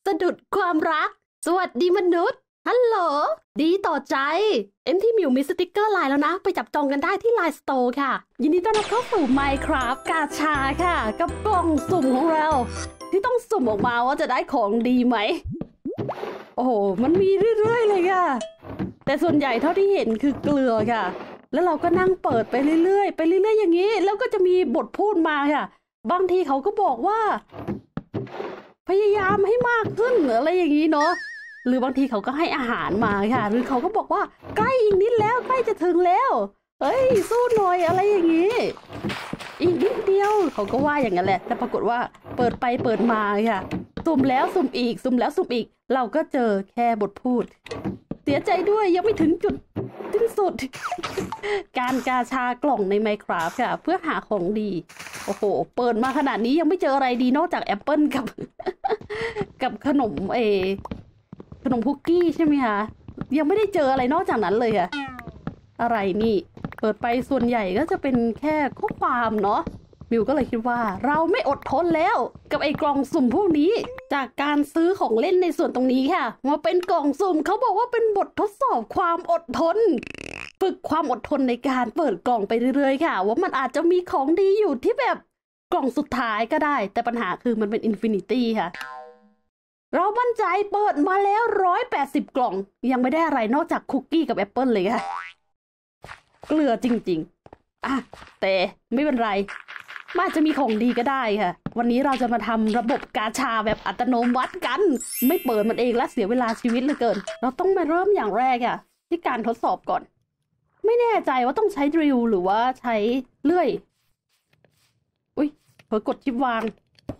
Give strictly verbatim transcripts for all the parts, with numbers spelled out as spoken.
สะดุดความรักสวัสดีมนุษย์ฮัลโหลดีต่อใจเอ็มที่มิวมีสติกเกอร์ไลน์แล้วนะไปจับจองกันได้ที่ไลน์สโตร์ค่ะยินดีต้อนรับเข้าสู่ Minecraft กาชาค่ะกับกล่องสุ่มของเราที่ต้องสุ่มออกมาว่าจะได้ของดีไหมโอ้โหมันมีเรื่อยๆเลยค่ะแต่ส่วนใหญ่เท่าที่เห็นคือเกลือค่ะแล้วเราก็นั่งเปิดไปเรื่อยๆไปเรื่อยๆอย่างนี้แล้วก็จะมีบทพูดมาค่ะบางทีเขาก็บอกว่าพยายามให้มากขึ้นอะไรอย่างนี้เนาะหรือบางทีเขาก็ให้อาหารมาค่ะหรือเขาก็บอกว่าใกล้อีกนิดแล้วใกล้จะถึงแล้วเฮ้ยสู้หน่อยอะไรอย่างนี้อีกนิดเดียวเขาก็ว่าอย่างนั้นแหละแต่ปรากฏว่าเปิดไปเปิดมาค่ะสุ่มแล้วสุ่มอีกสุ่มแล้วสุ่มอีกเราก็เจอแค่บทพูดเสียใจด้วยยังไม่ถึงจุดสิ้นสุด การกาชากล่องใน Minecraft ค่ะเพื่อหาของดีโอ้โหเปิดมาขนาดนี้ยังไม่เจออะไรดีนอกจากแอปเปิลกับ กับขนมเอขนมคุกกี้ใช่ไหมคะยังไม่ได้เจออะไรนอกจากนั้นเลยค่ะอะไรนี่เปิดไปส่วนใหญ่ก็จะเป็นแค่ข้อความเนาะมิวก็เลยคิดว่าเราไม่อดทนแล้วกับไอ้กล่องสุ่มพวกนี้จากการซื้อของเล่นในส่วนตรงนี้ค่ะมาเป็นกล่องสุ่มเขาบอกว่าเป็นบททดสอบความอดทนฝึกความอดทนในการเปิดกล่องไปเรื่อยๆค่ะว่ามันอาจจะมีของดีอยู่ที่แบบกล่องสุดท้ายก็ได้แต่ปัญหาคือมันเป็นอินฟินิตี้ค่ะเรามั่นใจเปิดมาแล้วร้อยแปดสิบกล่องยังไม่ได้อะไรนอกจากคุกกี้กับแอปเปิลเลยค่ะเกลือจริงๆอ่ะแต่ไม่เป็นไรมันอาจจะมีของดีก็ได้ค่ะวันนี้เราจะมาทำระบบกาชาแบบอัตโนมัติกันไม่เปิดมันเองและเสียเวลาชีวิตเหลือเกินเราต้องมาเริ่มอย่างแรกอ่ะที่การทดสอบก่อนไม่แน่ใจว่าต้องใช้ดริลหรือว่าใช้เลื่อยอุ้ยเผลอกดชิปวาง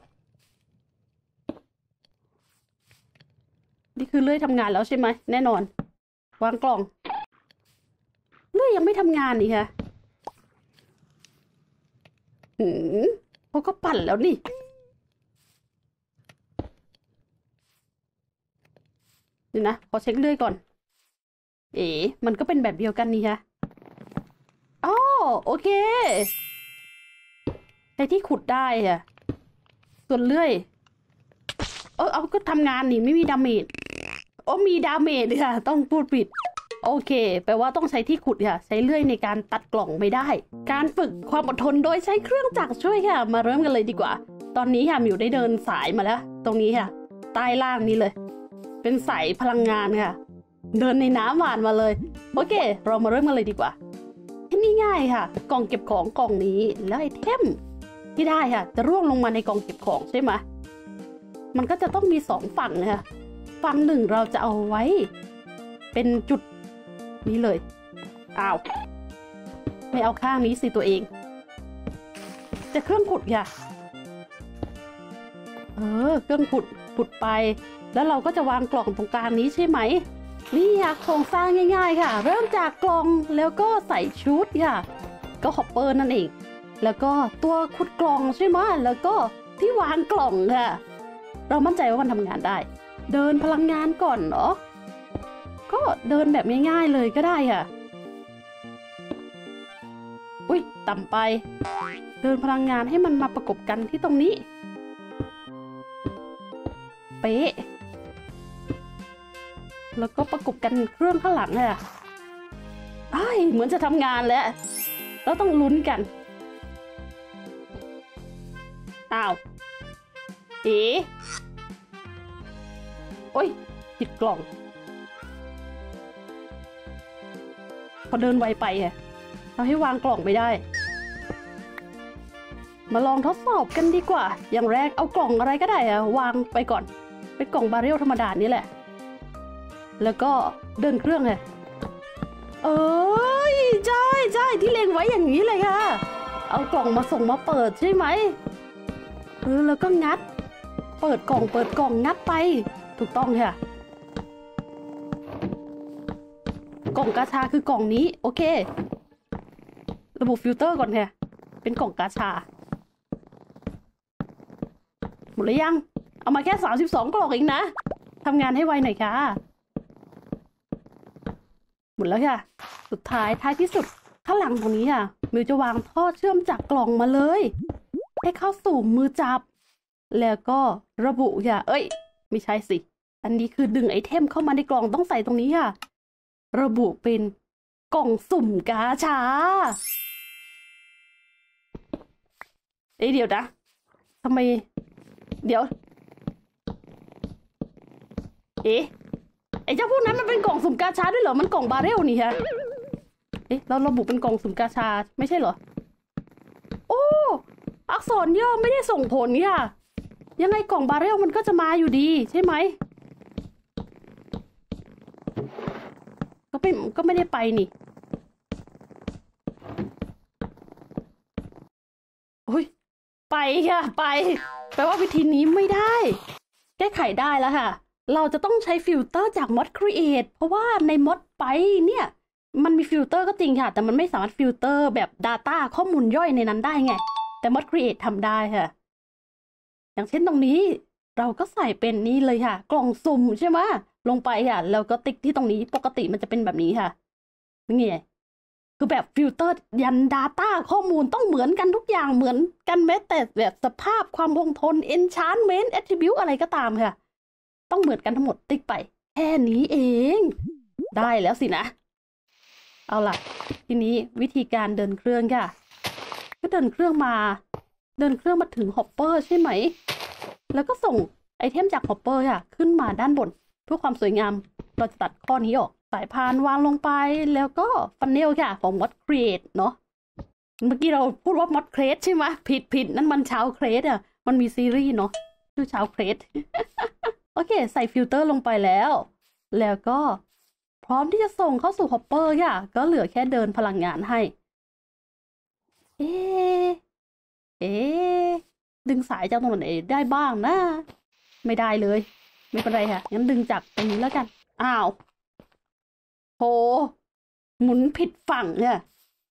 นี่คือเลื่อยทำงานแล้วใช่ไหมแน่นอนวางกล่องเลื่อยยังไม่ทำงานนี่ค่ะหืมเขาก็ปั่นแล้วนี่นี่นะขอเช็คเลื่อยก่อนเอ๋มันก็เป็นแบบเดียวกันนี่ค่ะอ๋อโอเคแต่ที่ขุดได้อะส่วนเลื่อยเออเอาก็ทำงานนี่ไม่มีดาเมจโอ้มีดาเมจค่ะต้องพูดผิดโอเคแปลว่าต้องใช้ที่ขุดค่ะใช้เลื่อยในการตัดกล่องไม่ได้การฝึกความอดทนโดยใช้เครื่องจักรช่วยค่ะมาเริ่มกันเลยดีกว่าตอนนี้ค่ะมิวได้เดินสายมาแล้วตรงนี้ค่ะใต้ล่างนี้เลยเป็นสายพลังงานค่ะเดินในน้ำหวานมาเลยโอเคเรามาเริ่มกันเลยดีกว่าที่ง่ายค่ะกล่องเก็บของกล่องนี้แล้วไอเทมที่ได้ค่ะจะร่วงลงมาในกล่องเก็บของใช่ไหมมันก็จะต้องมีสองฝั่งนะคะฝั่งหนึ่งเราจะเอาไว้เป็นจุดนี้เลยอ้าวไม่เอาข้างนี้สิตัวเองจะเครื่องขุดค่ะเออเครื่องขุดขุดไปแล้วเราก็จะวางกล่องตรงกลางนี้ใช่ไหมนี่ค่ะโครงสร้างง่ายๆค่ะเริ่มจากกล่องแล้วก็ใส่ชุดค่ะก็ฮอปเปอร์นั่นเองแล้วก็ตัวขุดกล่องใช่ไหมแล้วก็ที่วางกล่องค่ะเรามั่นใจว่ามันทำงานได้เดินพลังงานก่อนเนาะก็เดินแบบง่ายๆเลยก็ได้ค่ะอุ้ยต่ำไปเดินพลังงานให้มันมาประกบกันที่ตรงนี้เป๊ะแล้วก็ประกบกันเครื่องข้างหลังค่ะไอ้เหมือนจะทำงานแล้วเราต้องลุ้นกันอ้าวเอ๋โอ้ยผิดกล่องพอเดินไวไปอะเราให้วางกล่องไม่ได้มาลองทดสอบกันดีกว่าอย่างแรกเอากล่องอะไรก็ได้อะวางไปก่อนเป็นกล่องบาเรลธรรมดานี่แหละแล้วก็เดินเครื่องเลยเอ้ยใช่ใช่ที่เล็งไว้อย่างนี้เลยค่ะเอากล่องมาส่งมาเปิดใช่ไหมเออแล้วก็งัดเปิดกล่องเปิดกล่องงัดไปถูกต้องค่ะกล่องกาชาคือกล่องนี้โอเคระบบฟิลเตอร์ก่อนค่ะเป็นกล่องกาชาหมดหรือยังเอามาแค่สามสิบสองกล่องเองนะทำงานให้ไวหน่อยค่ะหมดแล้วค่ะสุดท้ายท้ายที่สุดข้างหลังตรงนี้ค่ะมิวจะวางท่อเชื่อมจากกล่องมาเลยให้เข้าสู่มือจับแล้วก็ระบุค่ะเอ้ยไม่ใช่สิอันนี้คือดึงไอเทมเข้ามาในกล่องต้องใส่ตรงนี้ค่ะระบุเป็นกล่องสุ่มกาชาเอ้ยเดี๋ยวนะทำไมเดี๋ยวเอ๊ะไอ้เจ้าพวกนั้นมันเป็นกล่องสุ่มกาชาด้วยเหรอมันกล่องบาเรลนี่ฮะเอ๊ะเราระบุเป็นกล่องสุ่มกาชาไม่ใช่เหรอโอ้อักษรย่อไม่ได้ส่งผลค่ะยังไงกล่องบาเรลมันก็จะมาอยู่ดีใช่ไหมก็ไม่ก็ไม่ได้ไปนี่โอ้ยไปค่ะไปแปลว่าวิธีนี้ไม่ได้แก้ไขได้แล้วค่ะเราจะต้องใช้ฟิลเตอร์จาก mod create เพราะว่าใน mod ไปเนี่ยมันมีฟิลเตอร์ก็จริงค่ะแต่มันไม่สามารถฟิลเตอร์แบบ data ข้อมูลย่อยในนั้นได้ไงแต่ mod create ทำได้ค่ะอย่างเช่นตรงนี้เราก็ใส่เป็นนี่เลยค่ะกล่องสุ่มใช่ไหมลงไปค่ะแล้วก็ติ๊กที่ตรงนี้ปกติมันจะเป็นแบบนี้ค่ะนี่ไงคือแบบฟิลเตอร์ยัน data ข้อมูลต้องเหมือนกันทุกอย่างเหมือนกันแม้แต่แบบสภาพความคงทน enchantment attribute อะไรก็ตามค่ะต้องเหมือนกันทั้งหมดติ๊กไปแค่นี้เองได้แล้วสินะเอาล่ะทีนี้วิธีการเดินเครื่องค่ะก็เดินเครื่องมาเดินเครื่องมาถึงฮอปเปอร์ใช่ไหมแล้วก็ส่งไอเทมจากฮอปเปอร์ค่ะขึ้นมาด้านบนเพื่อความสวยงามเราจะตัดข้อนี้ออกสายพานวางลงไปแล้วก็ฟันเนลค่ะของ mod create เนาะเมื่อกี้เราพูดว่า mod create ใช่ไหมผิดผิดนั่นมันชาวเครสอ่ะมันมีซีรีส์เนาะชื่อชาวเครส โอเคใส่ฟิลเตอร์ลงไปแล้วแล้วก็พร้อมที่จะส่งเข้าสู่ฮอปเปอร์ค่ะก็เหลือแค่เดินพลังงานให้เอ๊ะเอ๊ะดึงสายจากตรงไหนได้บ้างนะไม่ได้เลยไม่เป็นไรค่ะงั้นดึงจากตรงนี้แล้วกันอ้าวโหหมุนผิดฝั่งเนี่ย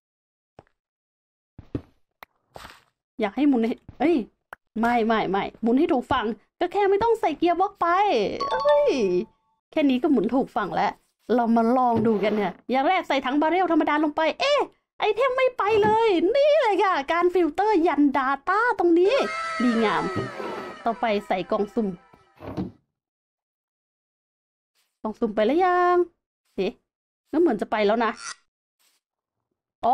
อยากให้หมุนให้เอ้ยไม่ไม่ไม่หมุนให้ถูกฝั่งก็แค่ไม่ต้องใส่เกียร์บล็อกไปเอ้ยแค่นี้ก็หมุนถูกฝั่งแล้วเรามาลองดูกันเนี่ยอย่างแรกใส่ถังบาเรลธรรมดาลงไปเอ๊ะไอเทมไม่ไปเลยนี่เลยค่ะการฟิลเตอร์ยัน data ตรงนี้ดีงามต่อไปใส่กล่องสุ่มกล่องสุ่มไปแล้วยังเอ๊ะก็เหมือนจะไปแล้วนะอ๋อ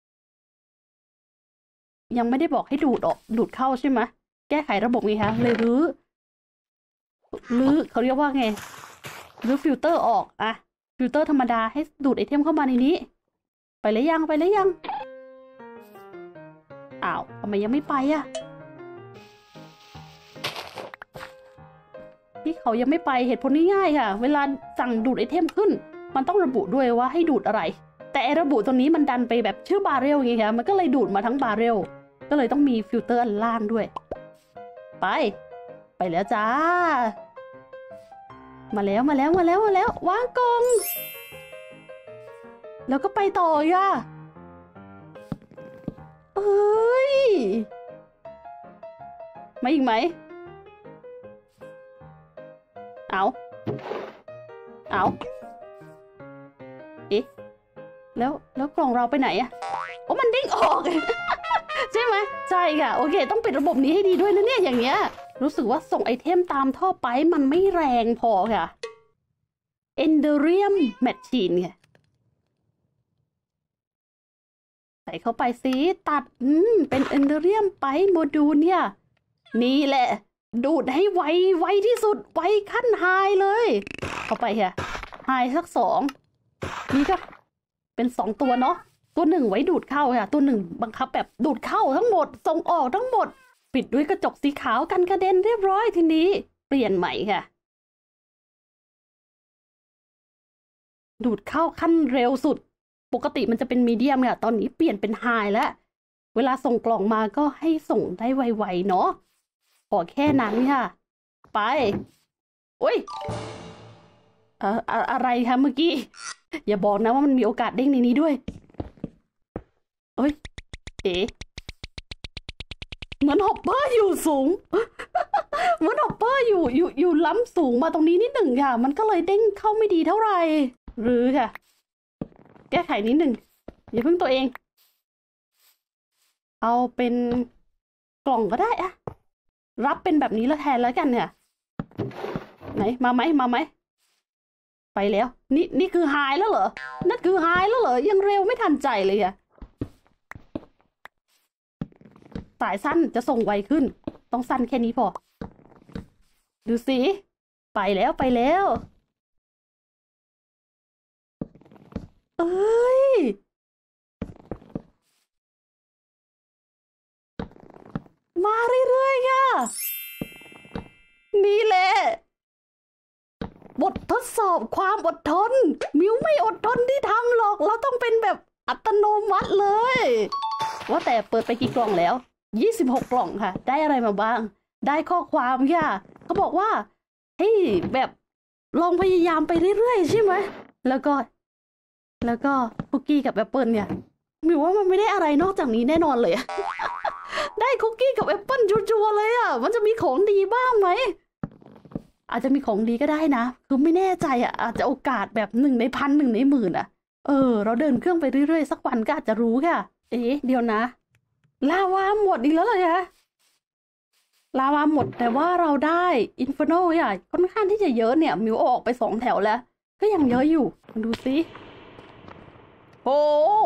ยังไม่ได้บอกให้ดูดออกดูดเข้าใช่ไหมแก้ไขระบบไงคะเลยรื้อรื้อเขาเรียกว่าไงรื้อฟิลเตอร์ออกอะฟิลเตอร์ธรรมดาให้ดูดไอเทมเข้ามาในนี้ไปแล้วยังไปแล้วยังอ้าวทำไมยังไม่ไปอะที่เขายังไม่ไปเหตุผลง่ายๆค่ะเวลาสั่งดูดไอเทมขึ้นมันต้องระบุด้วยว่าให้ดูดอะไรแต่ระบุตรงนี้มันดันไปแบบชื่อบาเรลไงคะมันก็เลยดูดมาทั้งบาเรลก็เลยต้องมีฟิลเตอร์อันล่างด้วยไปไปแล้วจ้ามาแล้วมาแล้วมาแล้วมาแล้ววางกล่องแล้วก็ไปต่อค่ะเอ้ยมาอีกไหมเอาเอาเอ๊ะแล้วแล้วกล่องเราไปไหนอะโอ้มันเด้งออก ใช่ไหมใช่ค่ะโอเคต้องปิดระบบนี้ให้ดีด้วยนะเนี่ยอย่างเงี้ยรู้สึกว่าส่งไอเทมตามท่อไปมันไม่แรงพอค่ะ Enderium Machine ค่ะใส่เข้าไปสิตัดอืมเป็น Enderium ไปโมดูลเนี่ยนี่แหละดูดให้ไวไวที่สุดไวขั้นไฮเลยเข้าไปค่ะไฮสักสองนี่ก็เป็นสองตัวเนาะตัวหนึ่งไว้ดูดเข้าค่ะตัวหนึ่งบังคับแบบดูดเข้าทั้งหมดส่งออกทั้งหมดปิดด้วยกระจกสีขาวกันกระเด็นเรียบร้อยทีนี้เปลี่ยนใหม่ค่ะดูดเข้าขั้นเร็วสุดปกติมันจะเป็นมีเดียมค่ะตอนนี้เปลี่ยนเป็นไฮแล้วเวลาส่งกล่องมาก็ให้ส่งได้ไวๆเนาะขอแค่นั้นค่ะไปโอ้ยเอ่ออะไรคะเมื่อกี้อย่าบอกนะว่ามันมีโอกาสเด้งในนี้ด้วยเอ้ยเอ๋เหมือนฮอปเปอร์อยู่สูง เหมือนฮอปเปอร์อยู่อยู่อยู่ล้ำสูงมาตรงนี้นิดหนึ่งค่ะมันก็เลยเด้งเข้าไม่ดีเท่าไหร่หรือค่ะแก้ไขนิดหนึ่งอย่าเพิ่งตัวเองเอาเป็นกล่องก็ได้อะรับเป็นแบบนี้แล้วแทนแล้วกันเนี่ยไหนมาไหมมาไหมไปแล้วนี่นี่คือหายแล้วเหรอนั่นคือหายแล้วเหรอยังเร็วไม่ทันใจเลยอะสายสั้นจะส่งไวขึ้นต้องสั้นแค่นี้พอดูสิไปแล้วไปแล้วเอ้ยมาเรื่อยๆค่ะนี่แหละบททดสอบความอดทนมิวไม่อดทนที่ทำหรอกเราต้องเป็นแบบอัตโนมัติเลยว่าแต่เปิดไปกี่กล่องแล้วยี่สิบหกกล่องค่ะได้อะไรมาบ้างได้ข้อความค่ะเขาบอกว่าให้แบบลองพยายามไปเรื่อยๆใช่ไหมแล้วก็แล้วก็คุกกี้กับแอปเปิลเนี่ยมิวว่ามันไม่ได้อะไรนอกจากนี้แน่นอนเลย ได้คุกกี้กับแอปเปิลชัวร์ๆเลยอ่ะมันจะมีของดีบ้างไหมอาจจะมีของดีก็ได้นะคือไม่แน่ใจอ่ะอาจจะโอกาสแบบหนึ่งในพันหนึ่งในหมื่นอ่ะเออเราเดินเครื่องไปเรื่อยๆสักวันก็อาจจะรู้ค่ะเอ๊ะเดี๋ยวนะลาวาหมดอีกแล้วเหรอคะลาวาหมดแต่ว่าเราได้อินฟอร์โนอ่ะค่อนข้างที่จะเยอะเนี่ยมิวออกไปสองแถวแล้วก็ยังเยอะอยู่ดูสิโอ้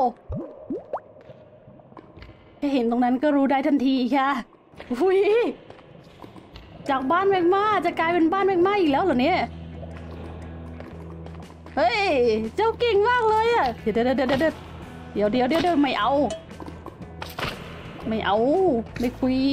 แค่เห็นตรงนั้นก็รู้ได้ทันทีค่ะอุ้ยจากบ้านแมกมาจะกลายเป็นบ้านแมกมาอีกแล้วเหรอเนี่ยเฮ้ยเจ้าเก่งมากเลยอ่ะเดี๋ยวเดี๋ยวเดี๋ยวเดี๋ยวเดี๋ยวเดี๋ยวเดี๋ยวไม่เอาไม่เอาไม่คุย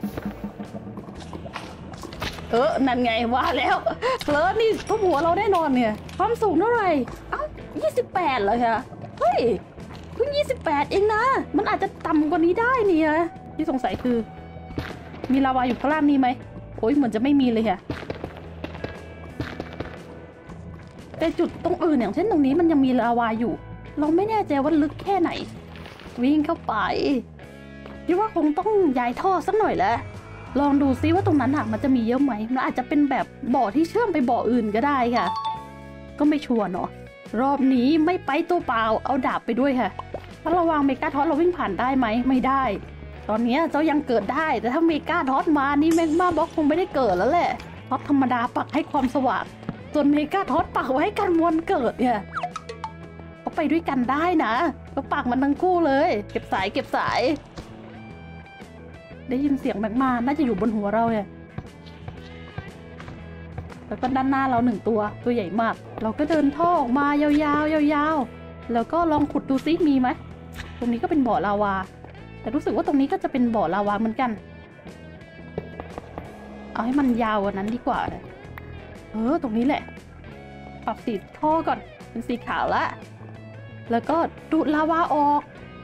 เออนั่นไงว่าแล้วเฟิร์สนี่ทุบหัวเราแน่นอนเนี่ยความสูงเท่าไหร่เอ้ายี่สิบแปดเหรอคะเฮ้ยเพิ่งยี่สิบแปดเองนะมันอาจจะต่ำกว่านี้ได้เนี่ยที่สงสัยคือมีลาวาอยู่ข้างล่างนี้ไหมโอ้ยเหมือนจะไม่มีเลยค่ะแต่จุดตรงอื่นอย่างเช่นตรงนี้มันยังมีลาวาอยู่เราไม่แน่ใจว่าลึกแค่ไหนวิ่งเข้าไปคิดว่าคงต้องย้ายท่อสักหน่อยแล้วลองดูซิว่าตรงนั้นอะมันจะมีเยอะไหมมันอาจจะเป็นแบบบ่อที่เชื่อมไปบ่ออื่นก็ได้ค่ะก็ไม่ชัวร์เนาะรอบนี้ไม่ไปตัวเปล่าเอาดาบไปด้วยค่ะถ้าเราวางเมกาท็อตเราวิ่งผ่านได้ไหมไม่ได้ตอนนี้เจ้ายังเกิดได้แต่ถ้าเมกาท็อตมานี่แมกมาบล็อกคงไม่ได้เกิดแล้วแหละท็อตธรรมดาปักให้ความสว่างส่วนเมกาท็อตปักไว้ให้กันวนเกิดเนี่ยเขาไปด้วยกันได้นะก็ปักมันทั้งคู่เลยเก็บสายเก็บสายได้ยินเสียงแมกมาน่าจะอยู่บนหัวเราเนี่ยแล้วก็ด้านหน้าเราหนึ่งตัวตัวใหญ่มากเราก็เดินท่อออกมายาวๆยาวๆแล้วก็ลองขุดดูซิมีไหมตรงนี้ก็เป็นบ่อลาวาแต่รู้สึกว่าตรงนี้ก็จะเป็นบ่อลาวาเหมือนกันเอาให้มันยาวกว่านั้นดีกว่าเออตรงนี้แหละปรับสีท่อก่อนเป็นสีขาวละแล้วก็ดูดลาวาออก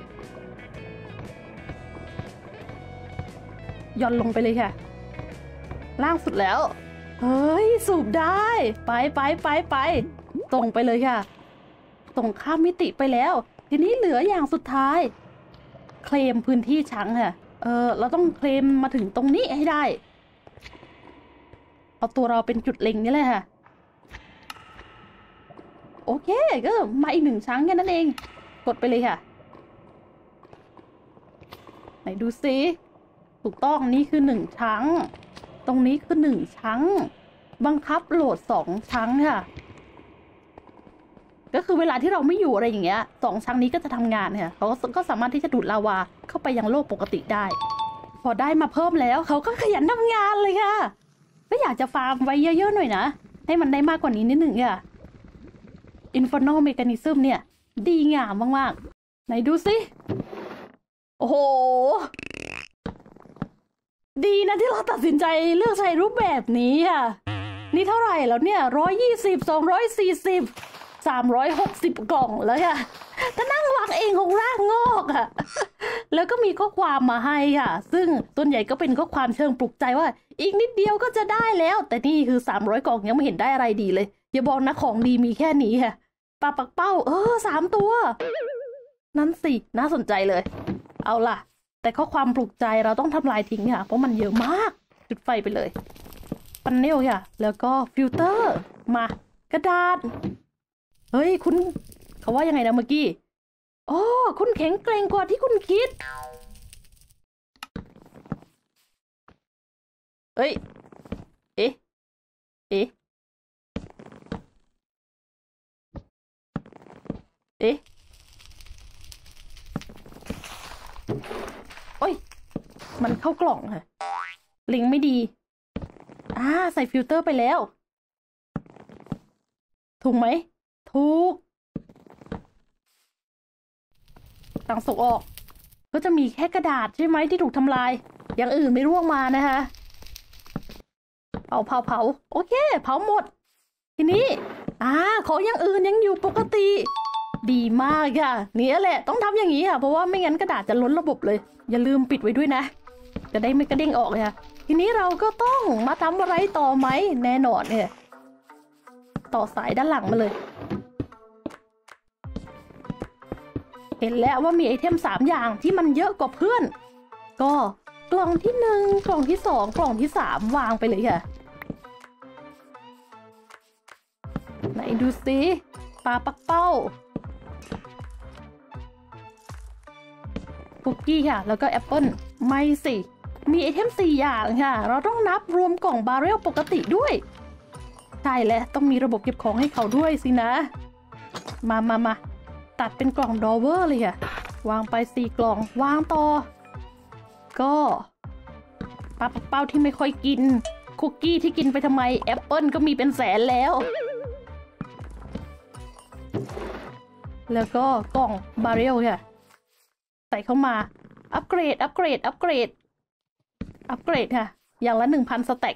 ย่อนลงไปเลยค่ะล่างสุดแล้วเฮ้ยสูบได้ไปไปไปไปตรงไปเลยค่ะตรงข้ามมิติไปแล้วทีนี้เหลืออย่างสุดท้ายเคลมพื้นที่ช้างค่ะเออเราต้องเคลมมาถึงตรงนี้ให้ได้เอาตัวเราเป็นจุดเล็งนี่แหละค่ะโอเคก็มาอีกหนึ่งช้างแค่นั้นเองกดไปเลยค่ะไหนดูซิถูกต้องนี่คือหนึ่งช้างตรงนี้คือหนึ่งช้างบังคับโหลดสองช้างค่ะก็คือเวลาที่เราไม่อยู่อะไรอย่างเงี้ยสองช้างนี้ก็จะทำงานค่ะเขาก็สามารถที่จะดูดลาวาเข้าไปยังโลกปกติได้พอได้มาเพิ่มแล้วเขาก็ขยันทำงานเลยค่ะก็อยากจะฟาร์มไว้เยอะๆหน่อยนะให้มันได้มากกว่านี้นิดหนึ่งค่ะInferno Mechanism เนี่ยดีงามมากๆไหนดูสิโอ้โหดีนะที่เราตัดสินใจเลือกใช้รูปแบบนี้ค่ะนี่เท่าไหร่แล้วเนี่ยร้อยยี่สิบสองร้อยสี่สิบสามร้อยหกสิบกล่องแล้วค่ะถ้านั่งวางเองคงร่างงอกอ่ะแล้วก็มีข้อความมาให้ค่ะซึ่งส่วนใหญ่ก็เป็นข้อความเชิงปลุกใจว่าอีกนิดเดียวก็จะได้แล้วแต่นี่คือสามร้อยกล่องยังไม่เห็นได้อะไรดีเลยอย่าบอกนะของดีมีแค่นี้ค่ะปลาปักเป้าเออสามตัวนั่นสิน่าสนใจเลยเอาล่ะแต่ข้อความปลุกใจเราต้องทำลายทิ้งค่ะเพราะมันเยอะมากจุดไฟไปเลยปันเนลค่ะแล้วก็ฟิลเตอร์มากระดาษเฮ้ยคุณเขาว่ายังไงนะเมื่อกี้โอ้คุณแข็งแกร่งกว่าที่คุณคิดเอ้ยเอ๊ะเอ๊ะเอ๊ะโอ้ยมันเข้ากล่องค่ะลิงก์ไม่ดีอ่าใส่ฟิลเตอร์ไปแล้วถูกไหมถูกต่างส่งออกก็จะมีแค่กระดาษใช่ไหมที่ถูกทำลายอย่างอื่นไม่ร่วงมานะคะเผาเผาเผาโอเคเผาหมดทีนี้อ่าของอย่างอื่นยังอยู่ปกติดีมากค่ะนี่แหละต้องทำอย่างนี้ค่ะเพราะว่าไม่งั้นกระดาษจะล้นระบบเลยอย่าลืมปิดไว้ด้วยนะจะได้ไม่กระเด้งออกค่ะทีนี้เราก็ต้องมาทำอะไรต่อไหมแน่นอนเนี่ยต่อสายด้านหลังมาเลยเห็นแล้วว่ามีไอเทมสามอย่างที่มันเยอะกว่าเพื่อนก็กล่องที่หนึ่งกล่องที่สองกล่องที่สามวางไปเลยค่ะไหนดูสิปลาปักเป้าคุกกี้ค่ะแล้วก็แอปเปิ้ลไม่สิมีไอเทมสี่อย่างค่ะเราต้องนับรวมกล่องบาร์เรลปกติด้วยใช่แล้วต้องมีระบบเก็บของให้เขาด้วยสินะมามามาตัดเป็นกล่องดอเวอร์เลยค่ะวางไปสี่กล่องวางต่อก็ปลาปักเป้าที่ไม่ค่อยกินคุกกี้ที่กินไปทำไมแอปเปิ้ลก็มีเป็นแสนแล้วแล้วก็กล่องบาร์เรลค่ะใส่เข้ามาอัปเกรดอัปเกรดอัปเกรดอัปเกรดค่ะอย่างละหนึ่งพันสแต็ก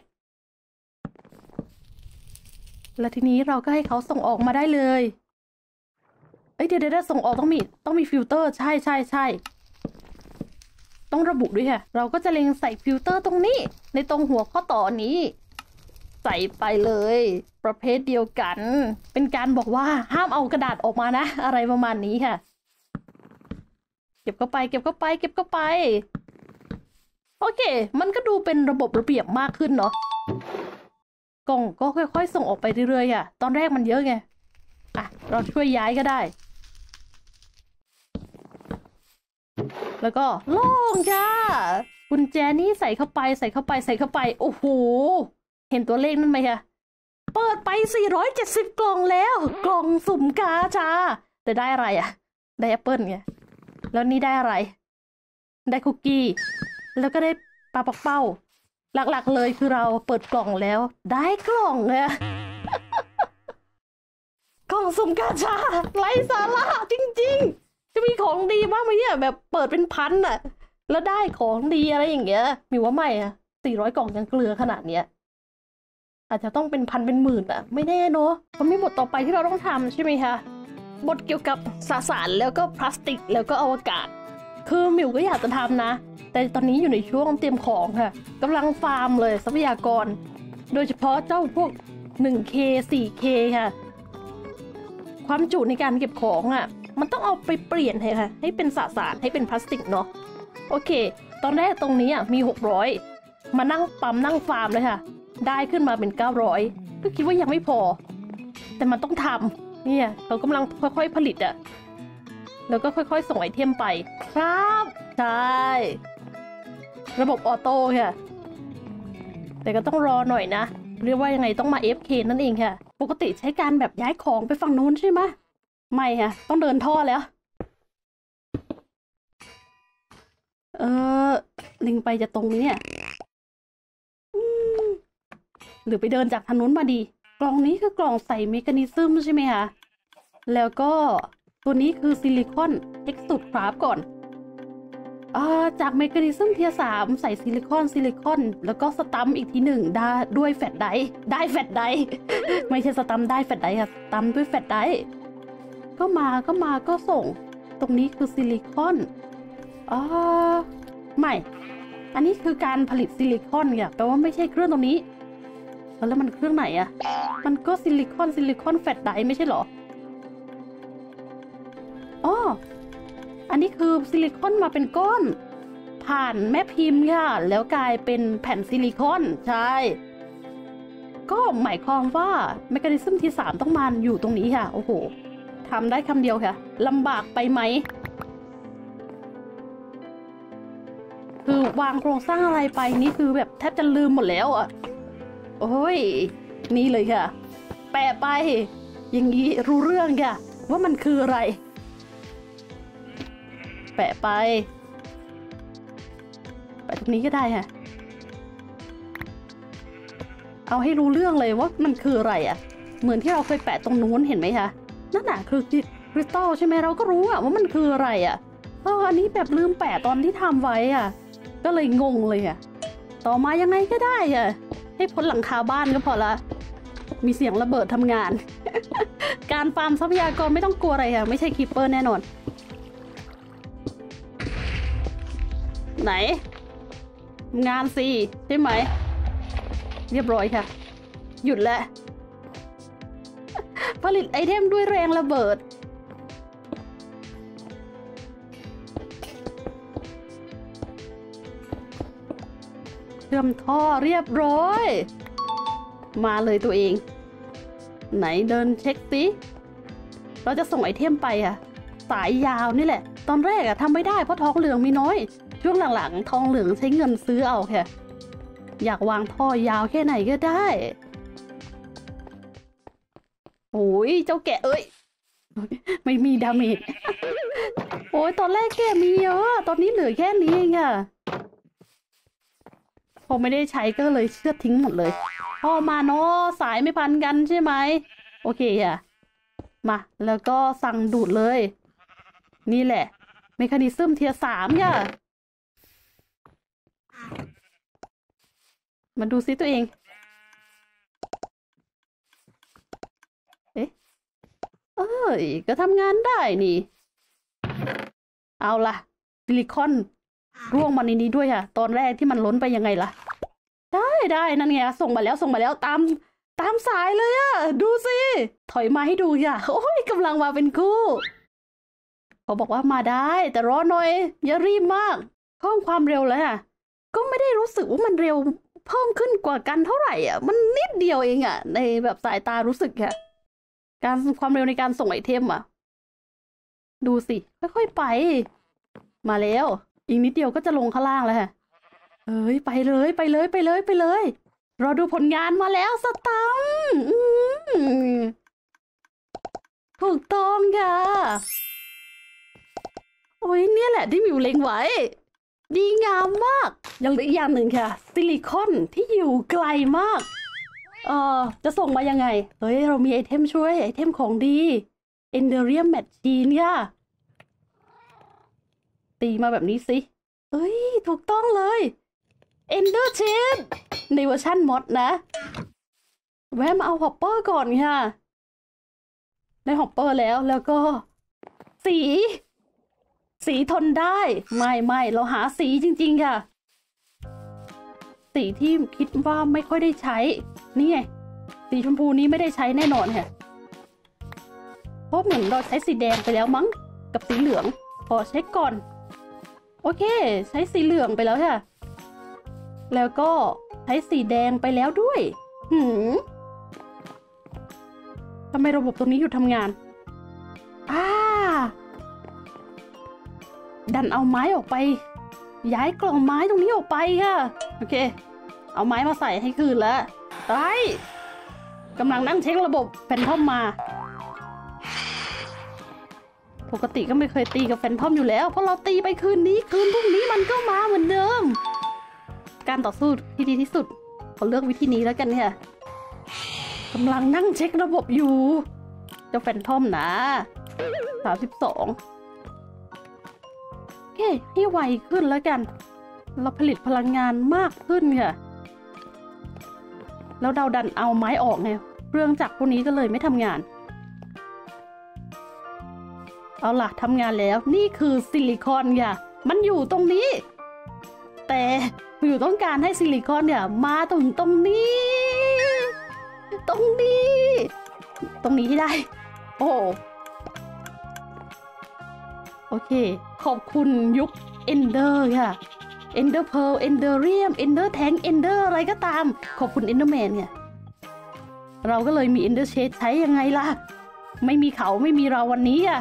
แล้วทีนี้เราก็ให้เขาส่งออกมาได้เลยเอ้ยเดี๋ยวเดี๋ยวส่งออกต้องมีต้องมีฟิลเตอร์ใช่ใช่ใช่ต้องระบุด้วยค่ะเราก็จะเล็งใส่ฟิลเตอร์ตรงนี้ในตรงหัวข้อต่อนี้ใส่ไปเลยประเภทเดียวกันเป็นการบอกว่าห้ามเอากระดาษออกมานะอะไรประมาณนี้ค่ะเก็บเข้าไปเก็บเข้าไปเก็บเข้าไปโอเคมันก็ดูเป็นระบบระเบียบมากขึ้นเนาะกล่องก็ค่อยๆส่งออกไปเรื่อยๆค่ะตอนแรกมันเยอะไงอ่ะเราช่วยย้ายก็ได้แล้วก็โล่งจ้ากุญแจนี้ใส่เข้าไปใส่เข้าไปใส่เข้าไปโอ้โหเห็นตัวเลขนั่นไหมคะเปิดไปสี่ร้อยเจ็ดสิบกล่องแล้วกล่องสุ่มกาชาแต่ได้อะไรอ่ะได้แอปเปิ้ลไงแล้วนี่ได้อะไรได้คุกกี้แล้วก็ได้ปลาปักเป้าหลักๆเลยคือเราเปิดกล่องแล้วได้กล่องเลยกล่องสุ่มกาชาไร้สาระจริงๆจะมีของดีบ้างไหมเนี่ยแบบเปิดเป็นพันอะแล้วได้ของดีอะไรอย่างเงี้ยมีว่าไม่อะสี่ร้อยกล่องยังเกลือขนาดเนี้ยอาจจะต้องเป็นพันเป็นหมื่นอะไม่แน่เนาะมันมีบทต่อไปที่เราต้องทำใช่ไหมคะบทเกี่ยวกับสสารแล้วก็พลาสติกแล้วก็อวกาศคือมิวก็อยากจะทำนะแต่ตอนนี้อยู่ในช่วงเตรียมของค่ะกำลังฟาร์มเลยทรัพยากรโดยเฉพาะเจ้าพวก หนึ่งเค สี่เค ค่ะความจุในการเก็บของอ่ะมันต้องเอาไปเปลี่ยนค่ะให้เป็นสสารให้เป็นพลาสติกเนาะโอเคตอนแรกตรงนี้อ่ะมีหกร้อยมานั่งปั๊มนั่งฟาร์มเลยค่ะได้ขึ้นมาเป็นเก้าร้อยก็คิดว่ายังไม่พอแต่มันต้องทำเนี่ยเขากำลังค่อยๆผลิตอ่ะแล้วก็ค่อยๆส่งไอเทมไปครับใช่ระบบออโต้ค่ะแต่ก็ต้องรอหน่อยนะเรียกว่ายังไงต้องมา เอฟ เค นั่นเองค่ะปกติใช้การแบบย้ายของไปฝั่งนู้นใช่ไหมไม่ค่ะต้องเดินท่อแล้วเออลิงไปจะตรงนี้เนี่ยหรือไปเดินจากทางนู้นมาดีกล่องนี้คือกล่องใส่เมคานิซึมใช่ไหมคะแล้วก็ตัวนี้คือซิลิคอนเอ็กซ์ตูดคราฟก่อนอ่าจากเมคานิซึมเทียร์สามใส่ซิลิคอนซิลิคอนแล้วก็สตัมป์อีกทีหนึ่งได้ด้วยแฟตไดร์ได้แฟตไดร์ ไม่ใช่สตัมป์ได้แฟตไดร์ค่ะสตัมป์ด้วยแฟตไดร์ก็มาก็มาก็ส่งตรงนี้คือซิลิคอนอ่าไม่อันนี้คือการผลิตซิลิคอนเนี่ยแปลว่าไม่ใช่เครื่องตรงนี้แล้วมันเครื่องไหนอะมันก็ซิลิคอนซิลิคอนแฟตไดร์ไม่ใช่หรออ๋ออันนี้คือซิลิคอนมาเป็นก้อนผ่านแม่พิมพ์ค่ะแล้วกลายเป็นแผ่นซิลิคอนใช่ก็หมายความว่าเมคานิซึมที่สามต้องมาอยู่ตรงนี้ค่ะโอ้โหทำได้คำเดียวค่ะลำบากไปไหมคือวางโครงสร้างอะไรไปนี่คือแบบแทบจะลืมหมดแล้วอ่ะโอ้ยนี่เลยค่ะแปะไปอย่างนี้รู้เรื่องค่ะว่ามันคืออะไรแปะไปแปะตรงนี้ก็ได้ค่ะเอาให้รู้เรื่องเลยว่ามันคืออะไรอ่ะเหมือนที่เราเคยแปะตรงนู้นเห็นไหมคะนั่นน่ะคือคริสตัลใช่ไหมเราก็รู้อะว่ามันคืออะไรอ่ะเอออันนี้แบบลืมแปะตอนที่ทำไว้อ่ะก็เลยงงเลยอ่ะต่อมายังไงก็ได้อ่ะให้พ้นหลังคาบ้านก็พอละมีเสียงระเบิดทำงาน การฟาร์มทรัพยากรไม่ต้องกลัวอะไรค่ะไม่ใช่คีปเปอร์แน่นอนไหนงานสิใช่ไหมเรียบร้อยค่ะหยุดแล้วผลิตไอเทมด้วยแรงระเบิดเชื่อมท่อเรียบร้อยมาเลยตัวเองไหนเดินเช็คสิเราจะส่งไอเทมไปอะสายยาวนี่แหละตอนแรกอะทำไม่ได้เพราะทองเหลืองมีน้อยช่วงหลังๆทองเหลืองใช้เงินซื้อเอาแค่อยากวางท่อยาวแค่ไหนก็ได้โอ้ยเจ้าแกะเอ้ยไม่มีดาเมจโอ้ยตอนแรกแกมีเยอะตอนนี้เหลือแค่นี้เองอะพอไม่ได้ใช้ก็เลยเชือดทิ้งหมดเลยพอมาเนาะสายไม่พันกันใช่ไหมโอเคค่ะมาแล้วก็สั่งดูดเลยนี่แหละเมคานิซึมเทียร์สามค่ะมาดูซิตัวเองเอ๊ะเอ้ยก็ทำงานได้นี่เอาล่ะซิลิคอนร่วงมาในนี้ด้วยค่ะตอนแรกที่มันล้นไปยังไงล่ะได้ได้นั่นไงส่งมาแล้วส่งมาแล้วตามตามสายเลยอะดูสิถอยมาให้ดูค่ะโอ้ยกำลังมาเป็นคู่เขาบอกว่ามาได้แต่รอหน่อยอย่ารีบมากเพิ่มความเร็วเลยค่ะก็ไม่ได้รู้สึกว่ามันเร็วเพิ่มขึ้นกว่ากันเท่าไหร่อ่ะมันนิดเดียวเองอ่ะในแบบสายตารู้สึกค่ะการความเร็วในการส่งไอเทมอ่ะดูสิค่อยๆไปมาแล้วอีกนิดเดียวก็จะลงข้างล่างแล้วค่ะเอ้ยไปเลยไปเลยไปเลยไปเลยรอดูผลงานมาแล้วสตัมถูกต้องค่ะโอ้ยเนี่ยแหละที่มิวเล็งไว้ดีงามมากยังเหลืออีกอย่างหนึ่งค่ะซิลิคอนที่อยู่ไกลมากเออจะส่งมายังไงเฮ้ยเรามีไอเทมช่วยไอเทมของดี Enderium Machine ค่ะตีมาแบบนี้สิเอ้ยถูกต้องเลย Ender Chip ในเวอร์ชันมอดนะแวะมาเอาฮอปเปอร์ก่อนค่ะได้ฮอปเปอร์แล้วแล้วก็สีสีทนได้ไม่ไม่เราหาสีจริงๆค่ะสีที่คิดว่าไม่ค่อยได้ใช้นี่ไงสีชมพูนี้ไม่ได้ใช้แน่นอนค่ะเพราะเหมือนเราใช้สีแดงไปแล้วมั้งกับสีเหลืองขอเช็คก่อนโอเคใช้สีเหลืองไปแล้วค่ะแล้วก็ใช้สีแดงไปแล้วด้วยหืมทำไมระบบตรงนี้หยุดทำงานอ่าดันเอาไม้ออกไปย้ายกล่องไม้ตรงนี้ออกไปค่ะโอเคเอาไม้มาใส่ให้คืนแล้วไปกำลังนั่งเช็คระบบแฟนทอมมาปกติก็ไม่เคยตีกับแฟนทอมอยู่แล้วเพราะเราตีไปคืนนี้คืนพรุ่งนี้มันก็มาเหมือนเดิมการต่อสู้ที่ดีที่สุดขอเลือกวิธีนี้แล้วกันเนี่ยกำลังนั่งเช็คระบบอยู่เจ้าแฟนทอมนะสามสิบสองโอเคให้ไวขึ้นแล้วกันเราผลิตพลังงานมากขึ้นค่ะแล้วเราดันเอาไม้ออกไงเครื่องจักรพวกนี้ก็เลยไม่ทำงานเอาล่ะทำงานแล้วนี่คือซิลิคอนค่ะมันอยู่ตรงนี้แต่อยู่ต้องการให้ซิลิคอนเนี่ยมาตรงตรงนี้ตรงนี้ตรงนี้ให้ได้โอ้โอเคขอบคุณยุค Ender ค่ะ Ender Pearl Enderium Ender Tank Ender อะไรก็ตามขอบคุณ Enderman เนี่ยเราก็เลยมี Ender Shade ใช้ยังไงล่ะไม่มีเขาไม่มีเราวันนี้อ่ะ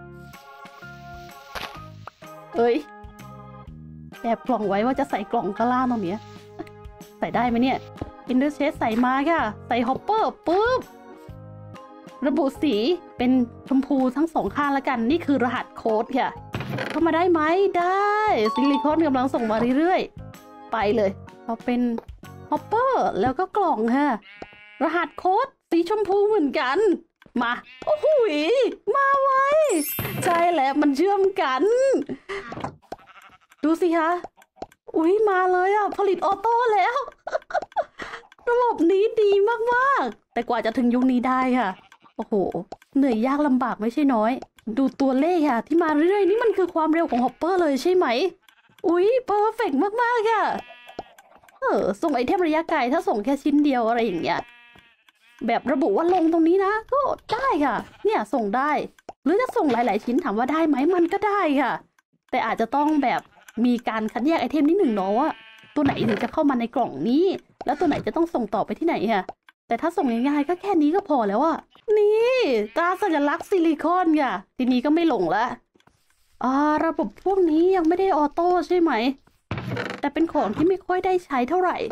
เอ้ยแอบกล่องไว้ว่าจะใส่กล่องข้างล่างตรงนี้ใส่ได้ไหมเนี่ย Ender Shade ใส่มาค่ะใส่ฮอปเปอร์ปุ๊บระบุสีเป็นชมพูทั้งสองข้างแล้วกันนี่คือรหัสโค้ดค่ะเข้ามาได้ไหมได้ซิลิคอนกำลังส่งมาเรื่อยๆไปเลยเอาเป็นฮอปเปอร์แล้วก็กล่องค่ะรหัสโค้ดสีชมพูเหมือนกันมาโอ้โหมาไวใช่แล้วมันเชื่อมกันดูสิคะอุ้ยมาเลยอ่ะผลิตออโต้แล้วระบบนี้ดีมากๆแต่กว่าจะถึงยุคนี้ได้ค่ะโอ้โหเหนื่อยยากลำบากไม่ใช่น้อยดูตัวเลขค่ะที่มาเรื่อยๆนี่มันคือความเร็วของฮอปเปอร์เลยใช่ไหมอุ้ยเพอร์เฟกต์มากๆค่ะเออส่งไอเทมระยะไกลถ้าส่งแค่ชิ้นเดียวอะไรอย่างเงี้ยแบบระบุว่าลงตรงนี้นะก็ได้ค่ะเนี่ยส่งได้หรือจะส่งหลายๆชิ้นถามว่าได้ไหมมันก็ได้ค่ะแต่อาจจะต้องแบบมีการคัดแยกไอเทมนิดหนึ่งเนาะว่าตัวไหนถึงจะเข้ามาในกล่องนี้แล้วตัวไหนจะต้องส่งต่อไปที่ไหนค่ะแต่ถ้าส่งง่ายๆก็แค่นี้ก็พอแล้วอะนี่ตราสัญลักษณ์ซิลิคอนค่ะทีนี้ก็ไม่หลงละอ่าระบบพวกนี้ยังไม่ได้ออโต้ใช่ไหมแต่เป็นของที่ไม่ค่อยได้ใช้เท่าไหร่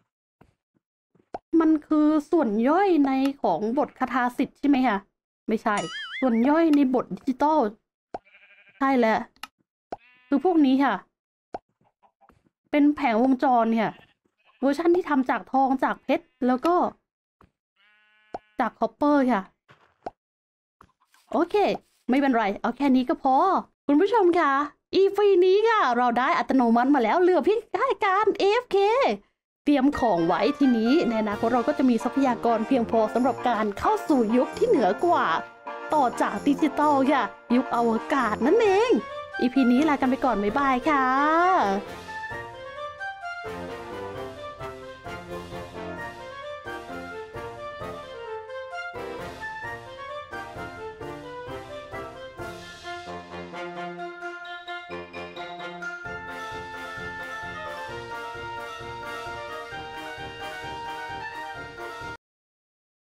มันคือส่วนย่อยในของบทคาถาสิทธิ์ใช่ไหมคะไม่ใช่ส่วนย่อยในบทดิจิตอลใช่แล้วคือพวกนี้ค่ะเป็นแผงวงจรค่ะเวอร์ชันที่ทำจากทองจากเพชรแล้วก็จากคอปเปอร์ค่ะโอเคไม่เป็นไรเอาแค่นี้ก็พอคุณผู้ชมค่ะอีฟีนี้ค่ะเราได้อัตโนมัติมาแล้วเหลือเพียงแค่การ เอ เอฟ เค เตรียมของไว้ทีนี้ในอนาคตเราก็จะมีทรัพยากรเพียงพอสำหรับการเข้าสู่ยุคที่เหนือกว่าต่อจากดิจิตอลค่ะยุคอวกาศนั่นเอง อี พี นี้ลากันไปก่อนบ๊ายบายค่ะ